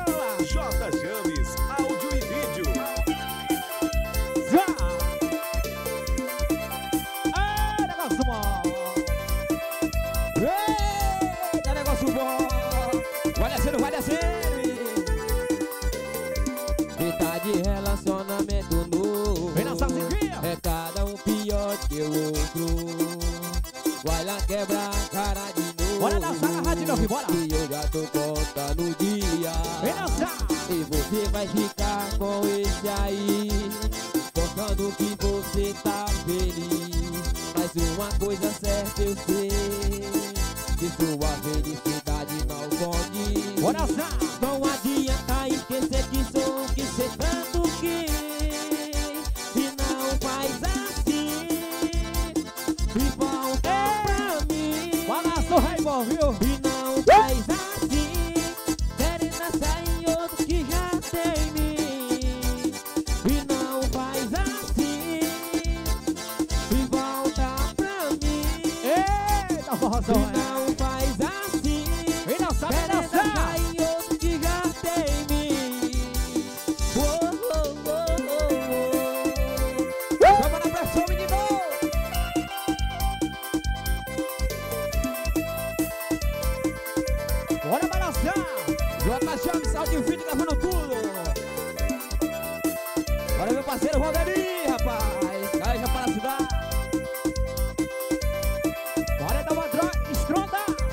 J James, áudio e vídeo. Negócio bom. Eita, negócio bom. Vai descendo, vai descendo. E tá de relacionamento novo. Vem na salsiquinha. É cada um pior que o outro. Vai lá quebrar a cara de novo. Bora dançar na rádio, meu filho, bora. E eu já tô contando o dia. Vem dançar. E você vai ficar com esse aí, contando que você tá feliz. Mas uma coisa certa eu sei, que sua felicidade não pode. Bora dançar. Não adianta esquecer que sou o que cê tanto quis. E não faz assim, e volta pra mim. Balança o Raimon, viu? E não faz assim, querendo achar em outro que já tem mim. E não faz assim, e volta pra mim. Eita, forrozão. E não faz assim, Vem dançar, vem querendo dançar. achar em outro que já tem mim. Oh, oh, oh, oh. Chama na pressão, menino. Bora balançar. J James, áudio e vídeo gravando tudo. Bora, meu parceiro Valderi, rapaz. Cai já para a cidade. Bora dar uma estronda.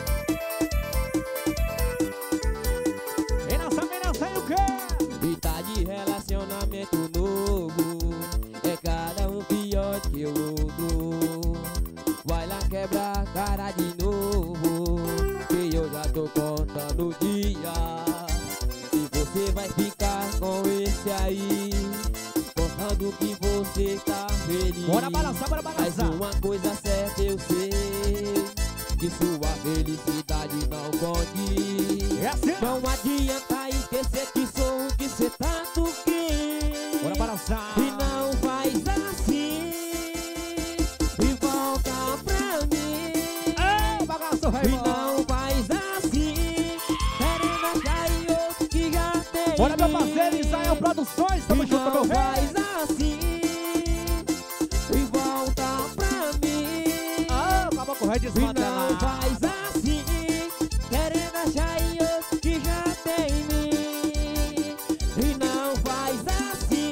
Vem dançar e o quê? E tá de relacionamento novo. É cada um pior que o outro. Vai lá quebrar a cara de novo, que eu já tô contando o dia. E você vai ficar com esse aí, contando que você tá feliz. Bora balançar, bora Mas balançar. uma coisa certa eu sei, que sua felicidade não pode. É assim. Não adianta esquecer que sou o que cê tanto quis. Bora balançar. E não faz assim, e volta pra mim. Ei, bagaço, E Raimon. não faz assim, querendo achar em outro que já tem. Bora, meu parceiro Israel Produções. Tamo E junto, meu não velho. faz assim, e volta pra mim. Ah, acabou com o Red E não desmantelado. faz assim, querendo achar em outro que já tem mim. E não faz assim,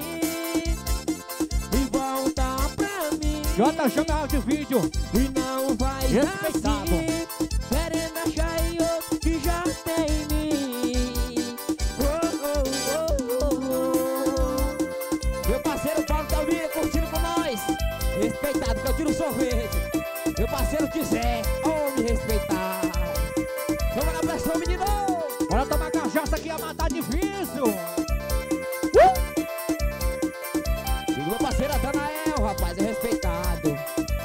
e volta pra mim. J chama áudio e vídeo. E não faz Respeitado. assim, querendo achar em outro que já tem mim. Oh, oh, oh, oh. Meu parceiro Paulo Dalmir curtindo com nós. Respeitado, que eu tiro sorvete. Meu parceiro quiser, ou me respeitar. Chama na pressão, menino. Bora tomar cachaça que ia matar difícil. E meu parceiro Atanael, rapaz, é respeitado.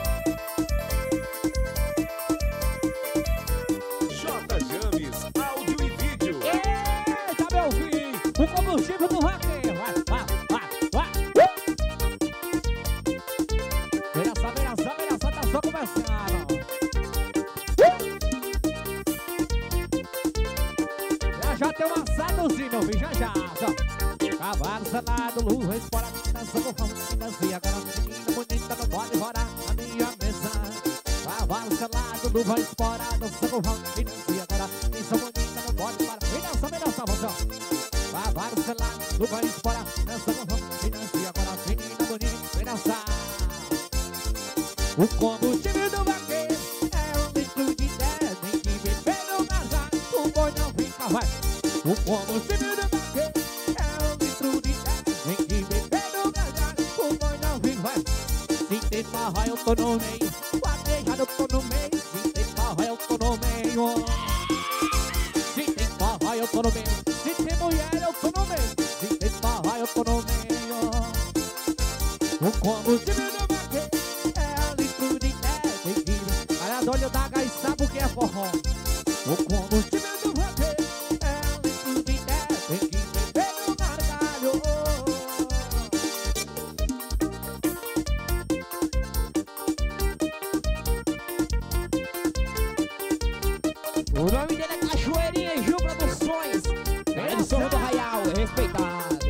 J James, áudio e vídeo. Eita, meu filho. O combustível do vaqueiro. Vai. Vem dançar, tá só começando. Já tem um assadozinho, meu filho, já. Só. Cavalo selado, luva esporada, dança com fantasia. Agora menina bonita não pode rolar a minha mesa. Cavalo selado, luva esporada, dança com fantasia. Agora menina bonita não pode parar. Vem dançar, vozão. Cavalo selado, luva esporada, dança com fantasia. Agora menina bonita, vem dançar. O combustível do vaqueiro é um litro de 10. Tem que beber no casar, o boi não fica, vai. O combustível do vaqueiro é um litro de 10. Tem que beber no casar, o boi não fica, vai. Se tem farra eu tô no meio, vaquejado eu tô no meio. Se tem farra eu tô no meio. Se tem farra eu tô no meio. Se tem mulher eu tô no meio. Se tem farra eu tô no meio. O combustível do vaqueiro é um litro de 10. Tem que beber. Olha da gás, sabe o que é forró? O combustível do vaqueiro é um litro de 10. Tem que beber no gargalho. O nome dele é Cachoeirinha e Gil Produções. Ele sorriu do Raial, respeitado.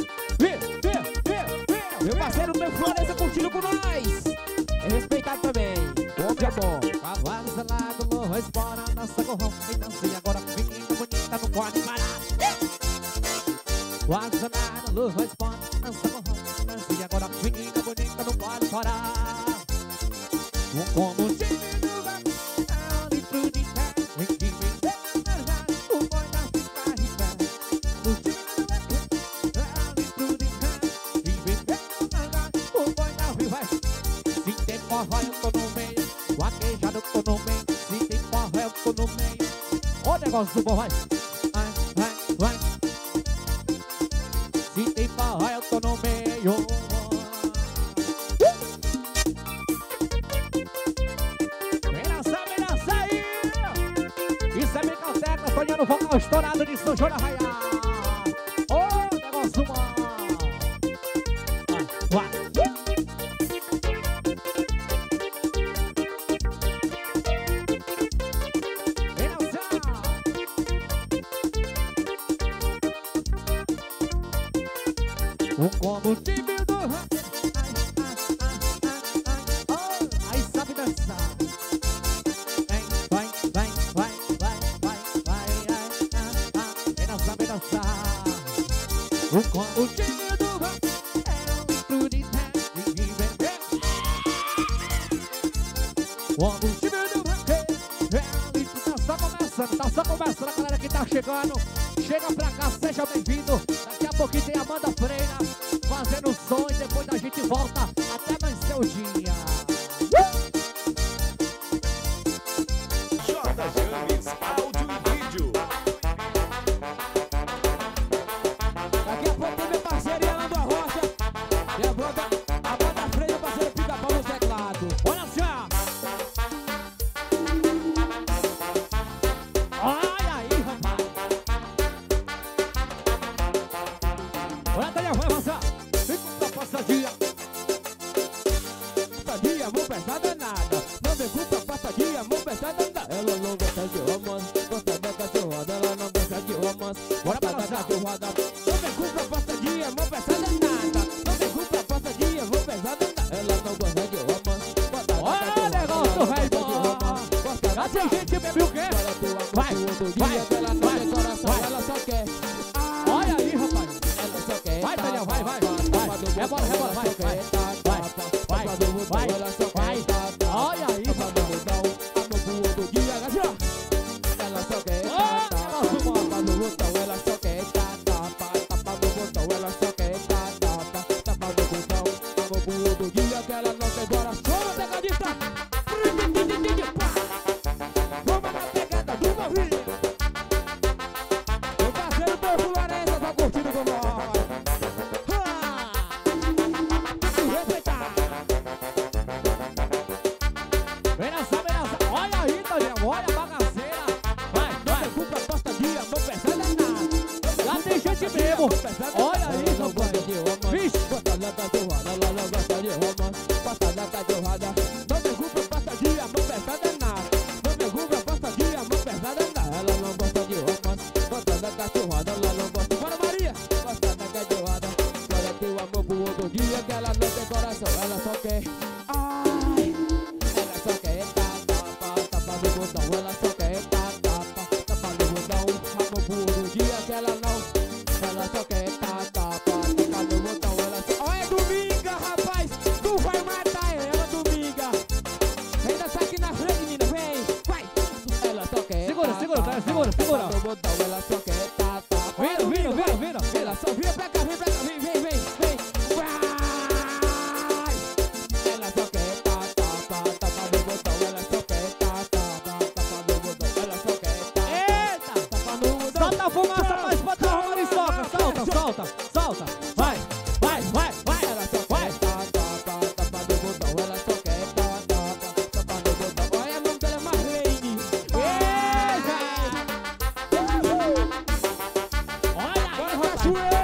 Meu parceiro, meu Florença curtindo com nós. É respeitado também. Homem é bom. Cavalo selado, morro, espora, dança com ronco e dança. Agora menina bonita não pode parar. Cavalo selado, morro, espora, dança com ronco e dança. Agora menina bonita não pode parar. Como o time do banco, ali pro de cá. Vem que vem derramar, o boi não fica irritado. O time do banco, ali pro de cá. E vem derramar, o boi não fica. Se tem forró eu tô no meio, vaquejado eu tô no meio. Se tem forró eu tô no meio. O negócio do bom vai. Vai. Se tem forró eu tô no meio. Vem dançar aí. Isso é Biblioteca, Toninho no vocal estourado de São João da Raial. Ô negócio bom. Vai. O combustível do rock. Aí sabe dançar. Vai. Quem não sabe dançar. O combustível do rock é o litro de terra e beber. O combustível do rock é o litro. Tá só começando, a galera que tá chegando. Chega pra cá, seja bem-vindo. Daqui a pouquinho tem a Amanda Freira fazendo som e depois a gente volta até amanhecer o dia. J James, áudio e vídeo. Daqui a pouco tem meu parceiro Yolanda Rocha. E a Amanda Freire, o parceiro Pica-Pau no teclado. Olha só. Olha aí, rapaz. Olha, Daniel, vai avançar. Fica com a passadinha. Passadinha, vou pensar danada. Não me culpa, passadinha, vou pensar danada. Ela não gosta de romance, gosta da cachorrada. Ela não gosta de romance, Bora gosta da balançar. cachorrada. Não me culpa, passadinha, vou pensar danada. Não me culpa, passadinha, vou pensar danada. Ela não gosta de romance, gosta da Olha o cachorrada. negócio, Ela velho. não gosta de romance, gosta da Já tem gente que bebeu o quê? Vai, ela não tem coração, vai. ela só quer. Olha aí, rapaz. Ela só quer. Vai, Daniel, vai. Rebola, vai. Olha aí, rapaz. Ela só quer. Olha aí, rapaz. Vixe. Bora, Maria! Gosta da cachorrada, olha teu amor pro outro dia que ela não tem coração, ela só quer. Ai, ela só quer tapa no botão, ela só quer tapa no botão. Amor pro outro dia que ela só quer tapa no botão, ela só. Olha, Dominga, rapaz, tu vai matar ela, Dominga. Vem dançar aqui na frente, menina, vem, vai. Ela só quer. Segura. Tapa no botão, ela só quer tapa. Vira. Ela só vira pra cá, vem. Vai! Ela só quer tapa no botão. Ela só quer tapa no botão. Ela só quer Eita. tapa no botão. Solta a fumaça mais pra trás, Maristoca. Solta. Vai. Ela só quer tapa no botão. Ela só quer tapa no botão. Olha, o nome dela é Marlene. Olha aí, Bora, rapaz. Cachoeira!